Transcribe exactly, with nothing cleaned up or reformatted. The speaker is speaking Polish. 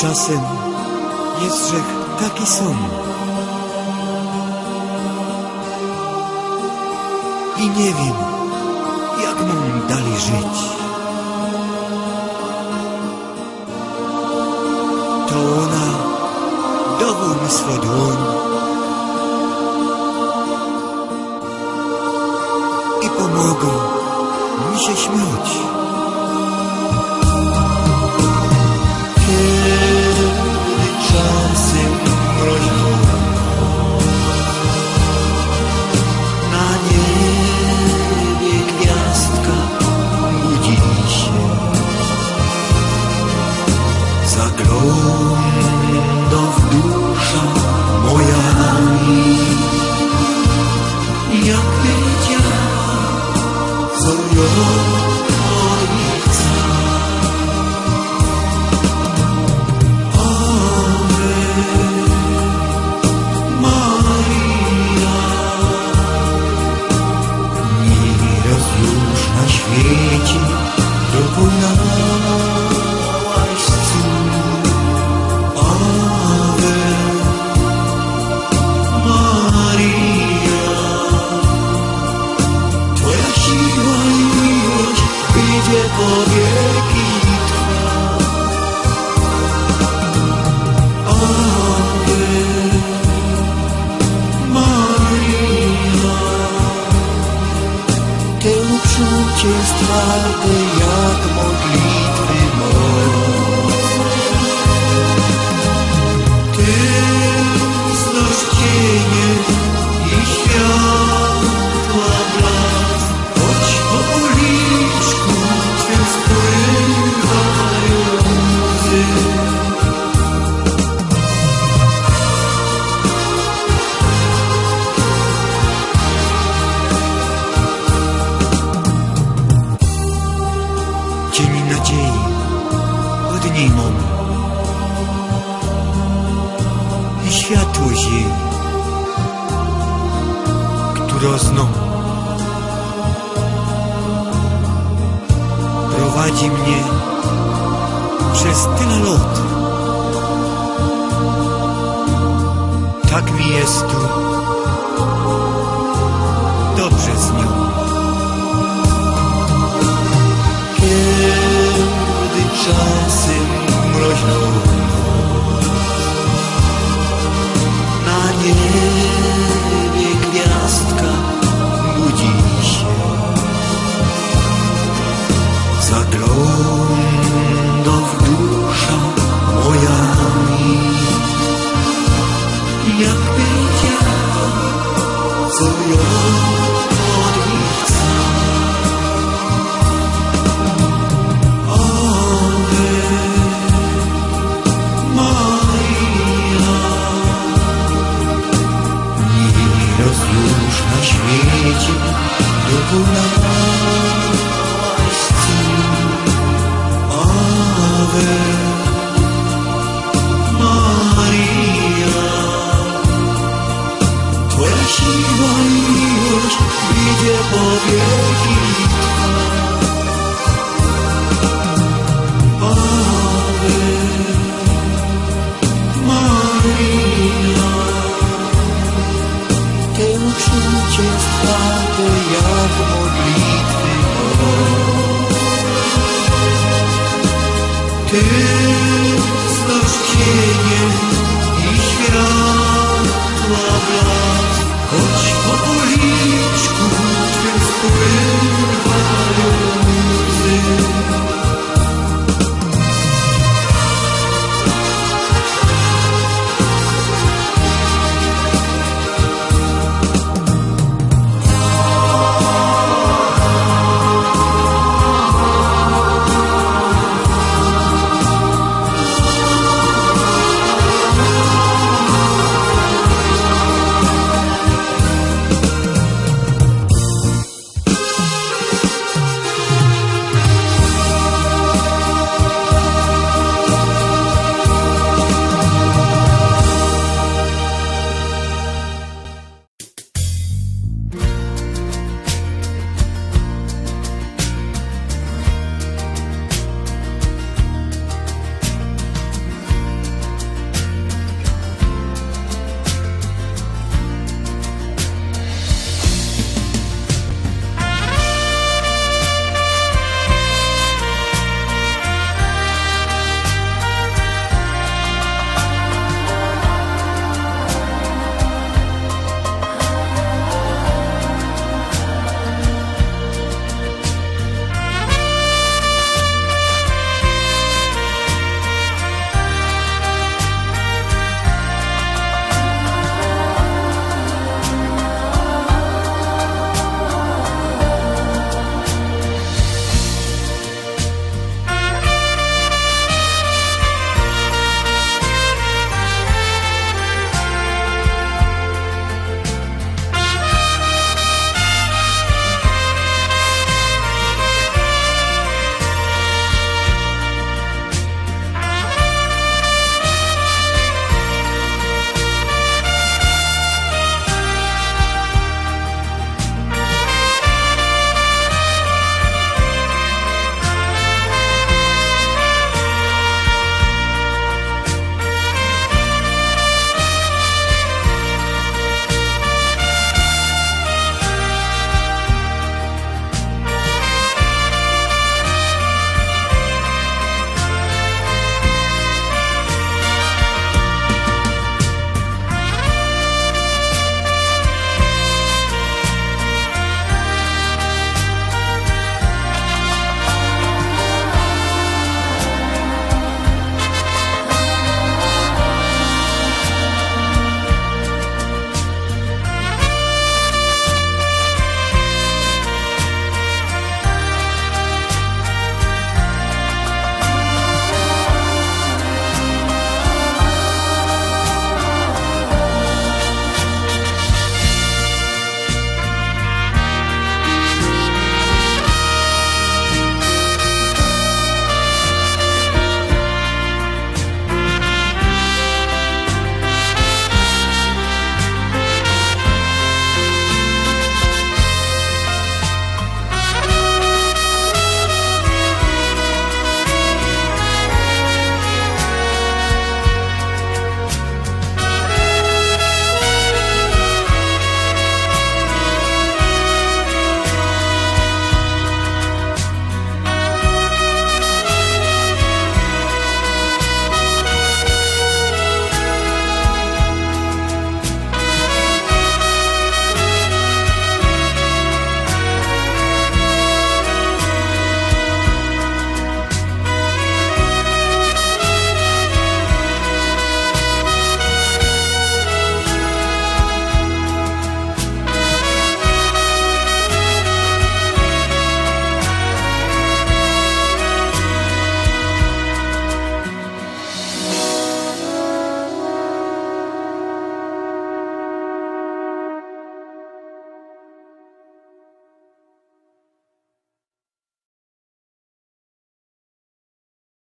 Czasem jest grzech taki sam i nie wiem, jak mam dalej żyć. To ona dała mi swą dłoń i pomogła mi się śmiać. Czasem mroźną na niebie gwiazdka budzi się, zagląda w dusza moja i jak wiedziała, co ją świeci dokonałaś cud. Ave Maria, Twoja siła i miłość wyjdzie po wieki trwa. Ave Maria, Te uczucie jest twarde jak modlitwy moc. Ty znasz cienie i światła blask, choć po policzku Twym spływają łzy. Cień nadziei od niej mam i światłość jej, która znam, prowadzi mnie przez tyle lat. Tak mi jest tu dobrze z nią. Kiedy czasem mroźną na niebie gwiazdka budzi się, zagląda w dusza moja i jak wiedziała, co ją odwiedza. Już na świecie dokonałaś cud. Ave Maria, Twoja siła i miłość idzie po wieki trwa. Ave Maria, Te uczucie jest twarde jak modlitwy moc. Ty znasz cienie i światła blask, choć po policzku Twym spływa